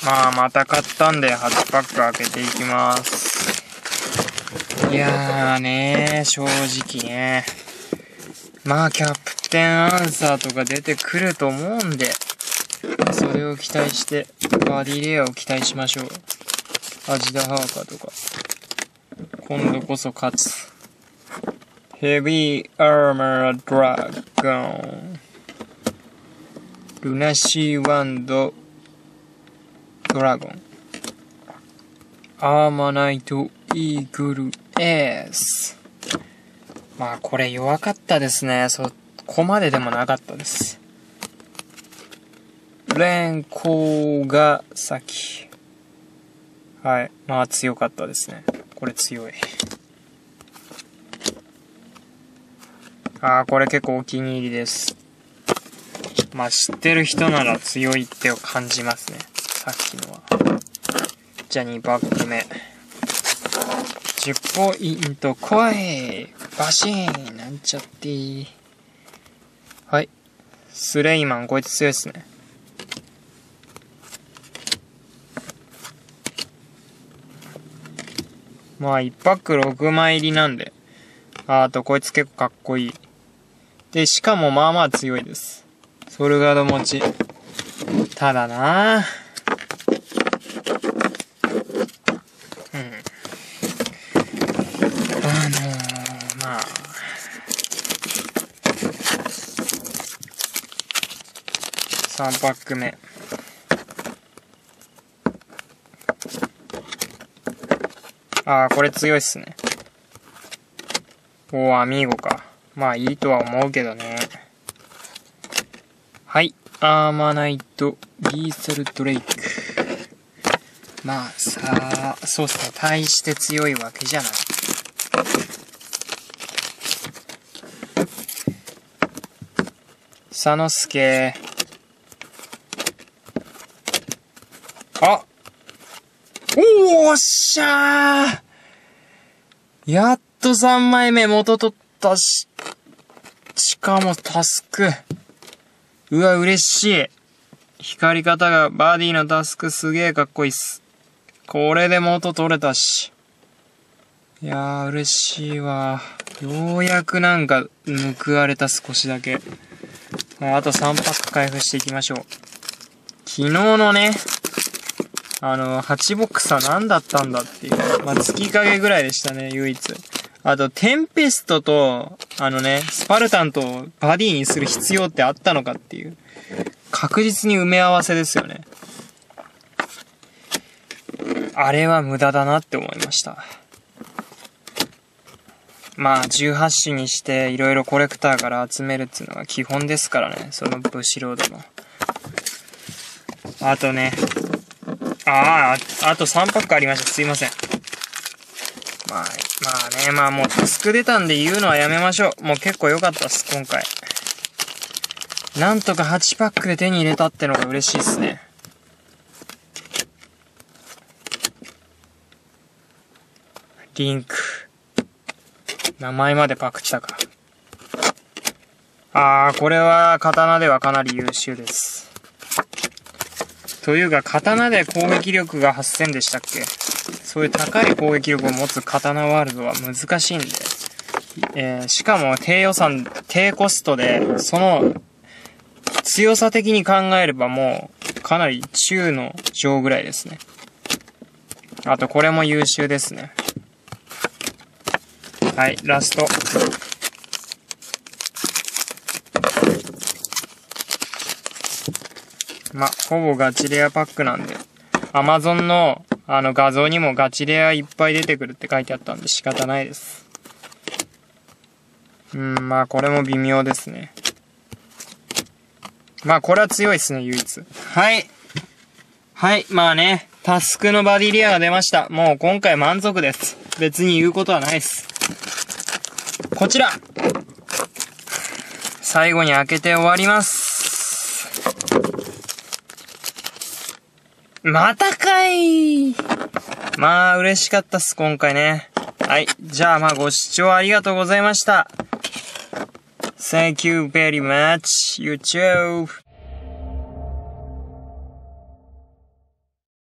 また買ったんで8パック開けていきます。いやーね、正直ね。キャプテンアンサーとか出てくると思うんで、それを期待して、バディレアを期待しましょう。アジダハーカーとか。今度こそ勝つ。ヘビーアーマードラゴン。ルナシーワンドドラゴン。アーマナイトイーグルエース。これ弱かったですね。そこまででもなかったです。連行が先。はい。強かったですね。これ強い。これ結構お気に入りです。知ってる人なら強いってを感じますね。さっきのは。じゃあ2パック目。10ポイント来いバシーンなんちゃっていい。はい。スレイマン、こいつ強いですね。1パック6枚入りなんで。あとこいつ結構かっこいい。で、しかも強いです。ソルガード持ち。ただな3パック目。これ強いっすね。アミーゴか。いいとは思うけどね。はい。アーマナイト、リーサルドレイク。そうっすね。大して強いわけじゃない。サノスケ。おーっしゃー、やっと3枚目元取ったし、しかもタスク。うわ、嬉しい。光り方がバディのタスクすげーかっこいいっす。これで元取れたし。いやー、嬉しいわ。ようやく報われた少しだけ。あと3パック開封していきましょう。昨日のね、8ボックスは何だったんだっていう。月影ぐらいでしたね、唯一。あと、テンペストと、スパルタンとバディにする必要ってあったのかっていう。確実に埋め合わせですよね。あれは無駄だなって思いました。18種にしていろいろコレクターから集めるっていうのが基本ですからね。そのブシロードの。あとね。あと3パックありました。すいません。もうタスク出たんで言うのはやめましょう。もう結構良かったっす、今回。なんとか8パックで手に入れたってのが嬉しいっすね。リンク。名前までパクったか。これは刀ではかなり優秀です。というか、刀で攻撃力が8000でしたっけ？そういう高い攻撃力を持つ刀ワールドは難しいんで。しかも低予算、低コストで、その強さ的に考えればもうかなり中の上ぐらいですね。あとこれも優秀ですね。はい、ラスト。ほぼガチレアパックなんで、Amazon の画像にもガチレアいっぱい出てくるって書いてあったんで仕方ないです。これも微妙ですね。これは強いですね、唯一。はい。はい、タスクのバディレアが出ました。もう今回満足です。別に言うことはないです。こちら最後に開けて終わります。またかい。嬉しかったっす、今回ね。はい。じゃあ、ご視聴ありがとうございました。Thank you very much, YouTube.